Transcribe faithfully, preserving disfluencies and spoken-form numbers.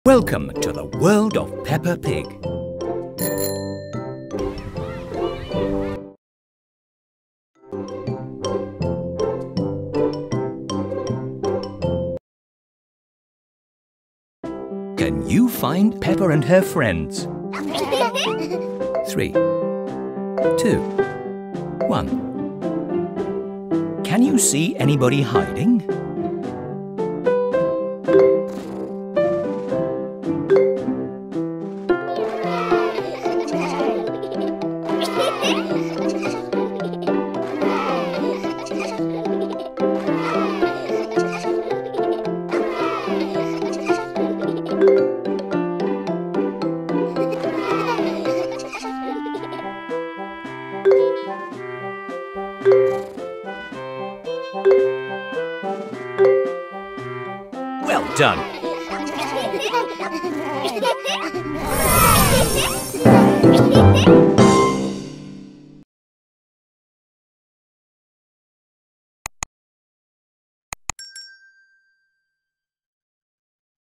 Welcome to the world of Peppa Pig. Can you find Peppa and her friends? Three, two, one. Can you see anybody hiding? Well done.